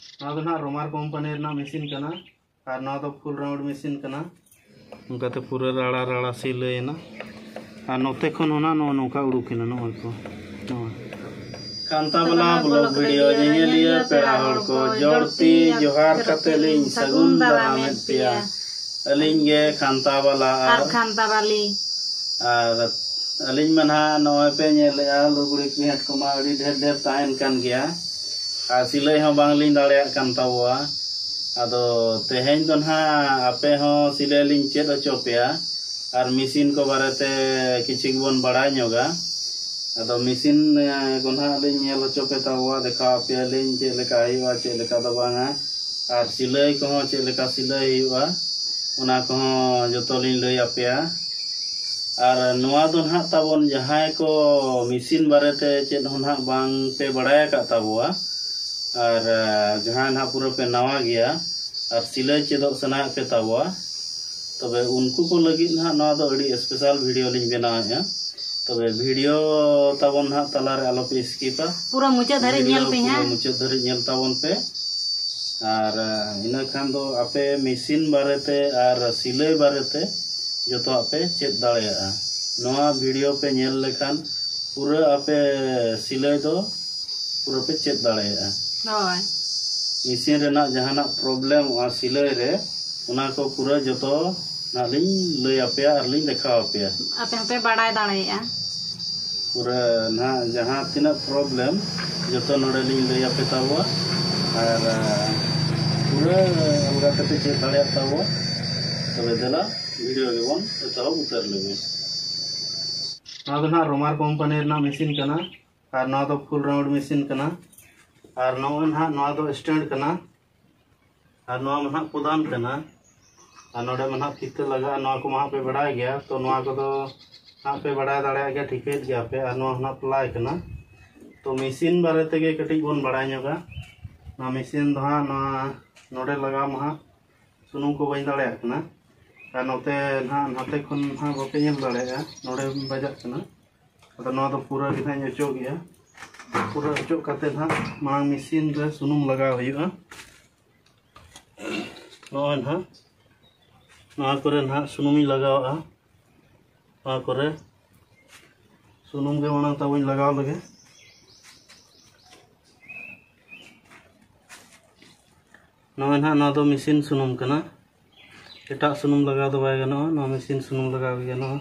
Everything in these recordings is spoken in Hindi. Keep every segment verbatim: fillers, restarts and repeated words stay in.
रोमार कंपनी मेसिन कना और ना तो फुल राउंड मेसिन कना उनकाते पूरा राड़ा राड़ा सिलाइना और नोते खन होना नो नोका उडुकिना नो को कांता वाला ब्लॉग वीडियो जेलिया पेड़ा हर को जोड़ती जोहार कतेलिंग सगुन दाराम पिया अलिंग गे कांता वाला और कांता वाली और अलिंग मना नोय पे नेलया लुगड़ी पेट को मा अड़ी ढेर ढेर तायन कान गया और सिलाई हो बांगलिंग दाड़िया कान तावा आदो तेहेन दो ना आपे हो सिलाई लिंग चेद अचो पेया और मशीन को बारेते किछि बन बड़ाय नोगा आदो मशीन को ना लिंग नेल अचो पे तावा देखा पे लिंग चे लेका आइवा चे लेका दो बांगा और सिलाई को हो चे लेका सिलाई हुआ उना को हो जतो लिंग लई आपेया और नोआ दो ना ताबन जहां को मशीन बारेते चेद हो ना बांग पे बड़ाय का तावा और जहाँ ना पूरा पे नवा गया और सिलाई चेदो सना पे तावा तबे उनको को लगी ना ना तो अड़ी स्पेशल वीडियो लिंग बनाया तबे वीडियो ताबन ना तला रे आलो पे स्किपा पूरा मुचे धरे नेल पे है मुचे धरे नेल ताबन पे और इना खान दो आपे मशीन बारेते और सिलाई बारेते जो तो आपे चेद दाड़ेया नवा वीडियो पे नेल लेखान पूरा आपे सिलाई दो पूरा पे चेद दाड़ेया मशीन रेना जहाना प्रॉब्लम और सिलाई रे उना को पूरा जो तो नालिंग लई आपेया और लिंग देखा आपेया आपे आपे बड़ाय दाड़ेया पूरा ना जहां तिना प्रॉब्लम जो तो नोडे लिंग लई आपे तावा और पूरा अलगा कते चे दाड़े तावा तबे देला वीडियो गेबन एतो उतर लेबे ना तो ना रोमार कंपनी ना मशीन कना और ना तो फुल राउंड मशीन कना और नवा ना नवा दो स्टैंड कना और नवा महा पुदान कना और नोडे महा फिते लगा नवा को महा पे बढ़ा गया तो नवा को तो हां पे बढ़ा दाड़ा गया ठीक है गया पे और नवा ना प्लाई कना तो मशीन बारे तेगे कटिक बोन बढ़ाय नगा ना मशीन दो हां ना नोडे लगा महा सुनुम को बई दाड़ा कना और नोते ना नोते खन हां बके नेल दाड़ा नोडे बजा कना तो नवा तो पूरा दिखाई अचो गया पूरा अचो करते ना मांग मशीन रे सुनुम लगा हुआ नॉन हा ना करे ना सुनुम लगावा ना करे सुनुम के मांग तब लगा लगे नॉन हा ना तो मशीन सुनुम कना एटा सुनुम लगा दो बाय गनो ना मशीन सुनुम लगा गया ना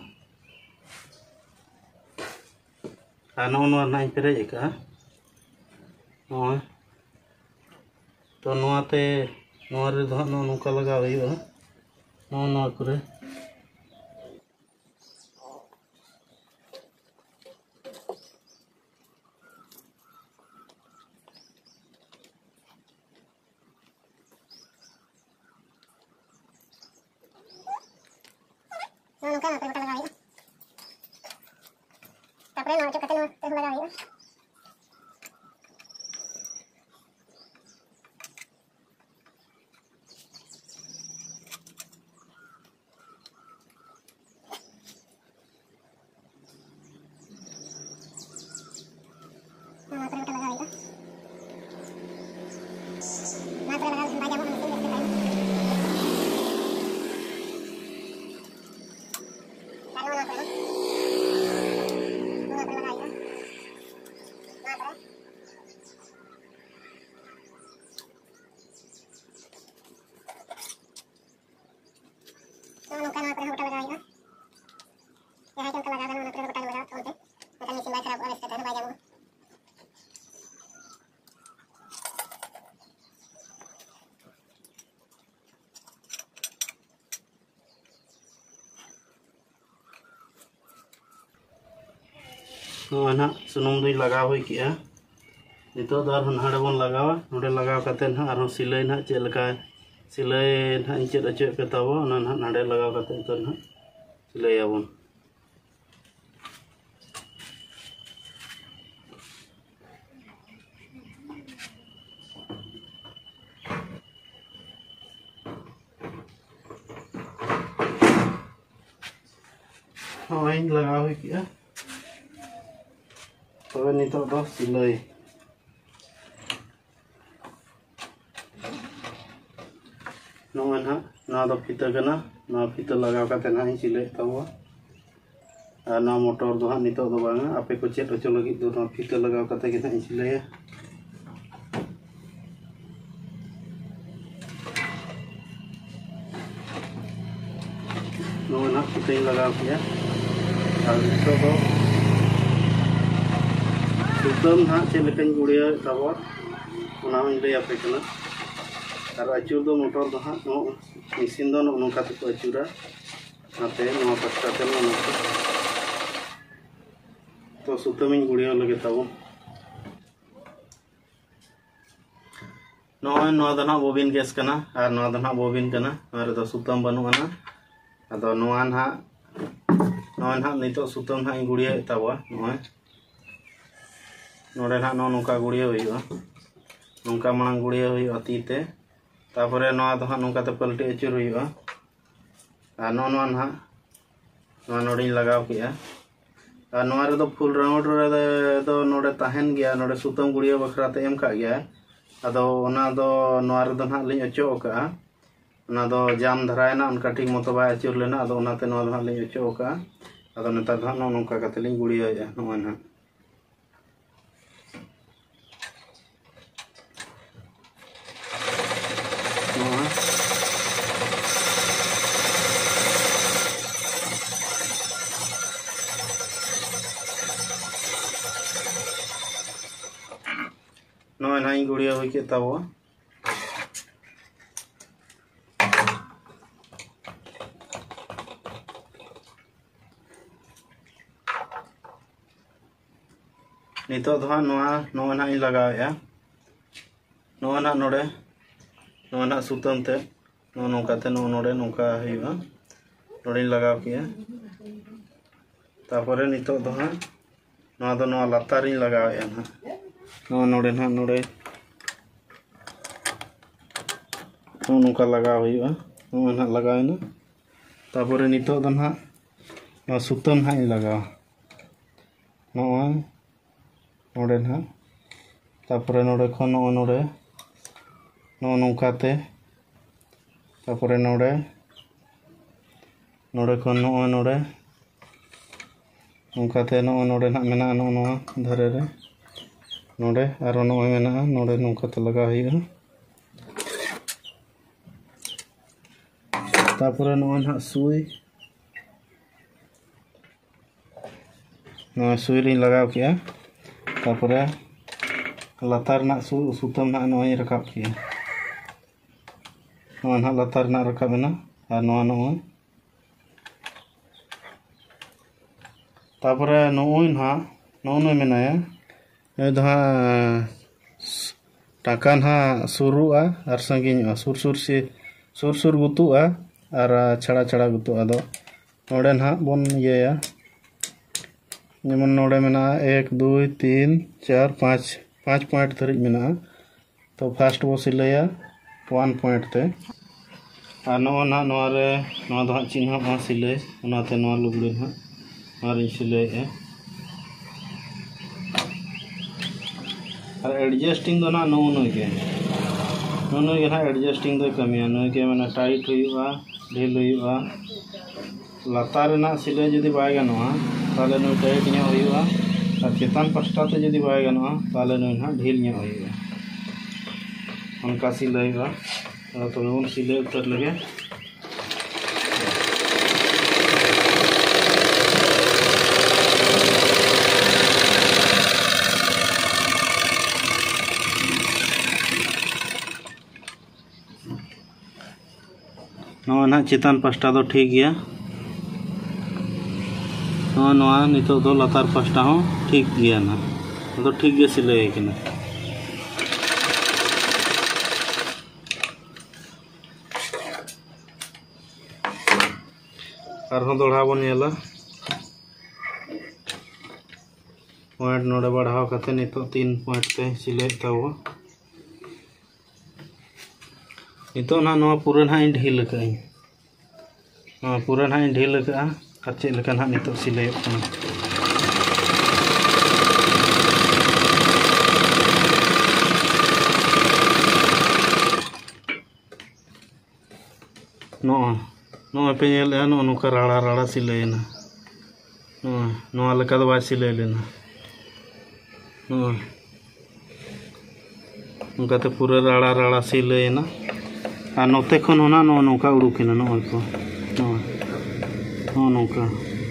आनो नो नाइ पेरे एका नोय तो नोते नोरे दो नो नोका लगा हुआ नो नो करे नो नोका ना पे लगा हुआ तापरे नो जो कते नो ते लगा हुआ ना सुनुम दुई लगा हुई किया नितो दार हाड़े बन लगावा नोडे लगाव कते ना आरो सिलाई ना चेलका सिलाई ना चेद अचे पे ताबो ना नाडे लगाव कते तो ना सिलाई आबन हाँ लगा हुई किया तब नितो दो सिलाई नॉय ना ना दो फीता कना ना फीता लगाव काते ना सिले तावा और ना मोटर दो हां नितो दो बांगा आपे को चेक होचो लगी दो ना फीता लगाव काते के ना सिले नॉय ना फीता लगाव किया और नितो दो सुतम ना चेक लेकिन गुड़िया तावा उना हम ले आपे कना और अचूर दो मोटर दो हाँ नो मशीन दो नो नोका तक अचूरा नाते नो पस्ता ते नो तो सुतमिन गुड़िया लगे ताबो नो नो दो ना बोबिन गैस कना और नो दो ना बोबिन कना और दो सुतम बनु ना अदो नोआन हा नो ना नितो सुतम ना गुड़िया ताबो नो नोडे ना नो नोका गुड़िया हुईवा नोका मांग गुड़िया हुईवा तीते तापरे नोआ दो हां नोकाते पलटी अचूर हुईवा आ नो नो ना नोआ नोडिन लगाव किया आ नोआ रे दो फुल राउंड रे दो नोडे ताहेन गया नोडे सुतम गुड़िया बखराते एम का गया अदो ओना दो नोआ रे दो ना लिन अचो का ओना दो जाम धरायना उनका ठीक मतो बाय अचूर लेना अदो ओनाते नोआ दो ना लिन अचो का अदो नेता दो नो नोका काते लिन गुड़िया या नोआ ना नॉय ना गुड़िया हुई के ताबो नितो दो नोआ नो ना लगाया नो ना नोडे नो ना सुतम ते नो नोकाते नो नोडे नोका हुईवा नोडे लगाव किया तापरे नितो दो नो दो नो लातार लगाया ना नो नोडे ना नोडे नो नोका लगाव हुईवा नो ना लगाव ना तापरे नितो दो ना नो सुतम ना लगाव नो नोडे ना तापरे नोडे खन नो नोडे नो नोकाते तापरे नोडे नोडे खन नो नोडे नोकाते नो नोडे ना मेना नो नो धरे रे नोडे आरो नो मेना नोडे नोकाते लगा हुईगा तापरे नो ना सुई नो सुई लिन लगाव किया तापरे लातार ना सु सुतम ना नो रकाब किया नो ना लातार ना रकाब ना और नो नो तापरे नो ना नो नो मेनाया ए दहा टाका ना सुरुआ और संगिन सुर सुर से सुर सुर गुतुआ और छड़ा छड़ा गुतुआ दो नोडे ना बन ये जेमन नोडे मेना एक दो तीन चार पाँच पाँच पॉइंट धरिज मेना तो फास्ट बो सिलाया वन पॉइंट ते और नो ना नोआ रे नोआ दो चिन्ह बा सिले ओनाते नोआ लुगड़ी ना नोआ सिले और एडजस्टिंग दो ना नो नो के नो नो के ना एडजस्टिंग दो कमिया नो के माने टाइट हुईवा ढील हुईवा लातार ना सिले जदी बाय गनोआ ताले नो टाइट nya हुईवा और चेतान पस्टा ते जदी बाय गनोआ ताले नो ना ढील nya हुईवा उनका सिलेवा तो उन सिले उतर लगे नो ना चेतान पस्टा दो ठीक गया नो नोआ नितो दो लातार पस्टा हो ठीक गया ना तो ठीक गे सिले किना और दोड़ा बन नेला पॉइंट नोडे बढ़ाव करते नितो तीन पॉइंट ते सिले ताबो नितो ना नोआ पूरा ना ढील का नोआ पूरा ना ढील का और चेक लेका ना नितो सिले नो नो पे नेले नो नुका राड़ा राड़ा सिलेना नो नो लका दो बाय सिले लेना नो नुका ते पूरा राड़ा राड़ा सिलेना आ नोते खन होना नो नुका उडुकिना नो को नो नो नुका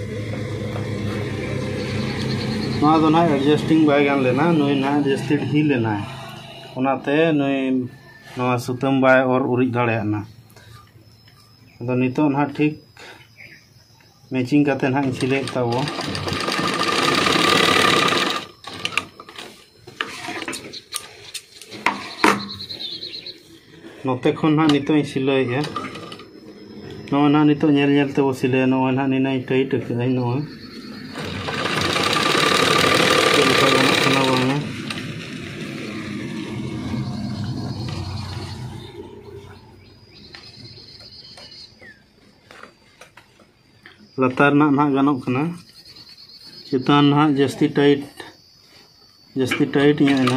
नो दो ना एडजस्टिंग बाय गान लेना नुई ना जस्ती ढी लेना ओनाते नुई नो सुतम बाय और उरिज दाड़ेना तो नितो ना ठीक मैचिंग करते ना सिले ताबो नोते खन ना नितो सिले है नो ना नितो नेल नेल ते बो सिले नो ना नि नाइ टाइट के नो लतार ना ना गानों कना चितान ना जस्ती टाइट जस्ती टाइट nya ना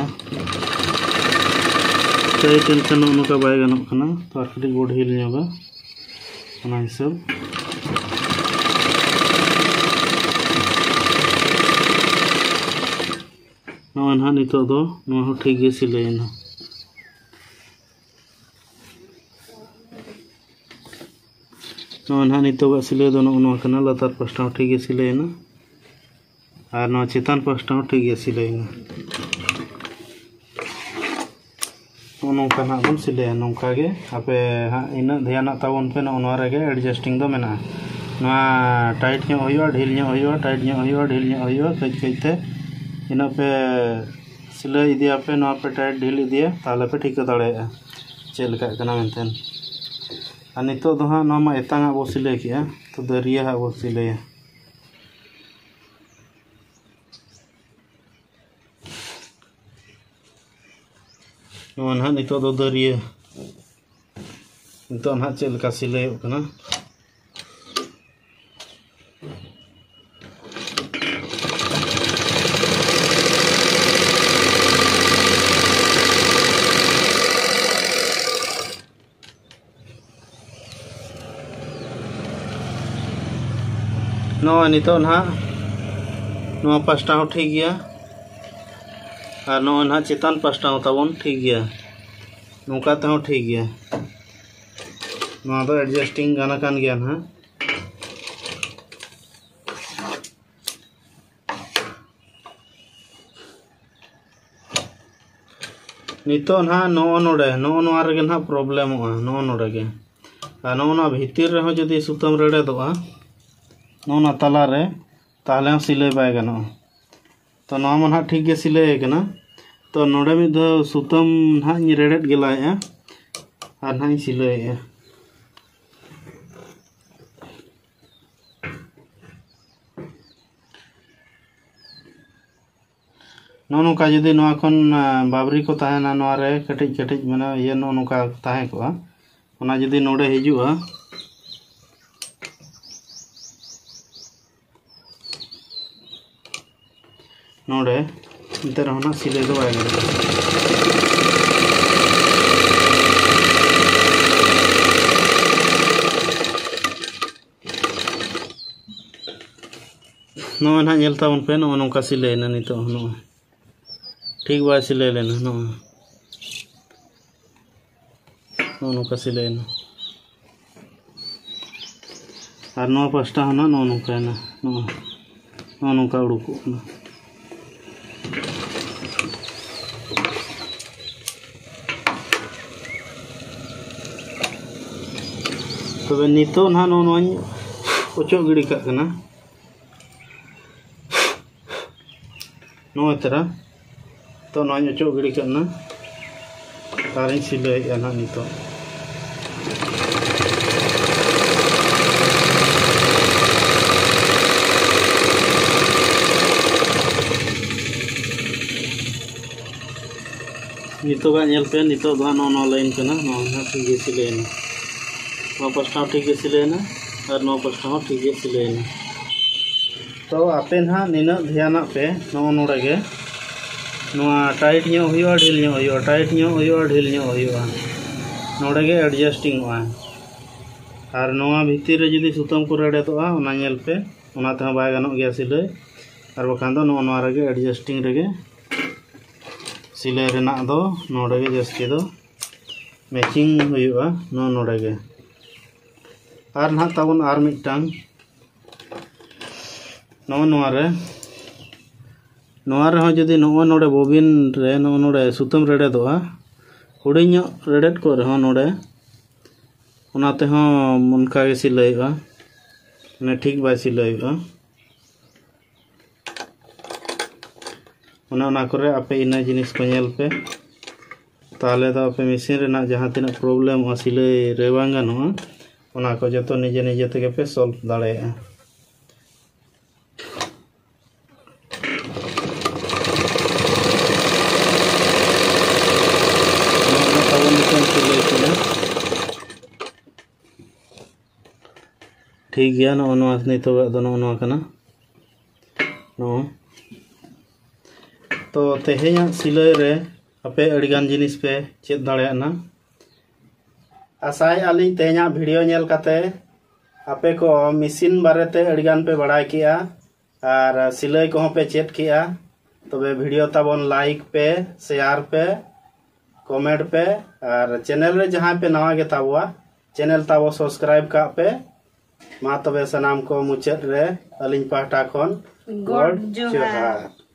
टाइट इनकन उनका बाय गानों कना तो आखिरी गोड हिल ᱧᱚᱜᱟ ᱚᱱᱟ हिसाब ᱱᱚᱣᱟ ᱱᱟᱦᱟᱜ ᱱᱤᱛᱚᱜ ᱫᱚ ᱱᱚᱣᱟ ᱦᱚᱸ ᱴᱷᱤᱠ ᱜᱮ ᱥᱤᱞᱟᱹᱭᱮᱱᱟ नो ना नितो सिले दो नो कना लतार पास्टा ठीक है सिलेना और नो चितान पास्टा ठीक है सिलेना नो कना बन सिले नोका गे आपे इन ध्यान तावन पे नो रे एडजस्टिंग दो मेना ना टाइट ᱧᱚᱜ होयो ढील ᱧᱚᱜ होयो टाइट ᱧᱚᱜ होयो ढील ᱧᱚᱜ होयो कज कजते इन पे सिले इदिया पे नो पे टाइट ढील इदिया ताले पे ठीक दाड़ेया चेल का कना मेनतेन और नितो दो हाँ नो मा एतांगा बो सिले किया तो दरिया हा बो सिले नो ना नितो दो दरिया नितो ना चेल का सिले कना नो नितो ना नो पास्टा हो ठीक गया और नो ना चितान पास्टा हो ताबन ठीक गया नौका ते हो ठीक गया नो तो एडजस्टिंग गाना कान गया ना नितो ना नो नोडे नो नो रे ना प्रॉब्लम हो नो नोडे के आ नो ना भीतर रे हो जदी सुतम रेडे दोआ नो ना तला रे ताले सिले बाय गानो तो नो मन हा ठीक गे सिले कना तो नोडे मि दो सुतम हा नि रेडेट गेलाया आर ना सिले नो नो का जदी नो खन बाबरी को ताहेना नो रे कटिज कटिज माने ये नो नो का ताहे को ओना जदी नोडे हिजुआ नोडे इंतर होना सिले दो आएगा नो ना नेलता उन पे नो नोका सिले ना नितो नो ठीक बा सिले लेना नो नो नोका सिले ना और नो पास्टा होना नो नोका ना नो नो नोका उडुको ना तब नितो ना नो नो ओचो गिड़ी का कना नो तरह तो नो ओचो गिड़ी करना तारिन सिले ना नितो नितो का नेल पे नितो दो नो नो लाइन कना नो ना ठीक सिले ना नो पास्टा ठीक सिले ना और नो पास्टा ठीक सिले ना तो आपे ना निना ध्यान पे नो नोडे गे नो टाइट ᱧᱚᱜ हुयो ढील ᱧᱚᱜ हुयो टाइट ᱧᱚᱜ हुयो ढील ᱧᱚᱜ हुयो नोडे गे एडजस्टिंग हुआ और नवा भितर रे जुदी सुतम को रेडेदोआ ओना नेल पे ओना ते बाय गानोग गया सिलाई और बखान दो नो नवा रेगे एडजस्टिंग रेगे सिलाई रेना दो नोडे गे जस्ती दो मैचिंग हुयुआ नो नोडे गे और ना ताबन आर मिटांग नो नवा रे नवा रे हो जुदी नो नोडे बोबिन रे नो नोडे सुतम रेडेदोआ हुडिញरेडेट को रहो नोडे उनाते हो उनका के सिलाइबा ने ठीक बाय सिलाइबा उना उना करे आपे इना जिनिस को नेल पे ताले दा आपे मशीन रे ना जहां तिना प्रॉब्लम हो सिलाई रे बांग गानोआ उना को जतो निजे निजे तेगे पे सॉल्व दाड़ेया ठीक गया नो नो नितो दो नो नो कना नो तो तेहेया सिलाई रे आपे अड़ीगान जिनिस पे चेक दाड़ेयाना आसाय आली तेहेया वीडियो नेल काते आपे को मशीन बारेते अड़ीगान पे बड़ाय किया और सिलाई को पे चेक किया तबे वीडियो ताबन लाइक पे शेयर पे कमेंट पे और चैनल रे जहां पे नवा गे ताबुआ चैनल ताबो सब्सक्राइब का पे मा तबे सनाम को मुचाद रे अलिन पाटा खन गॉड जोहार।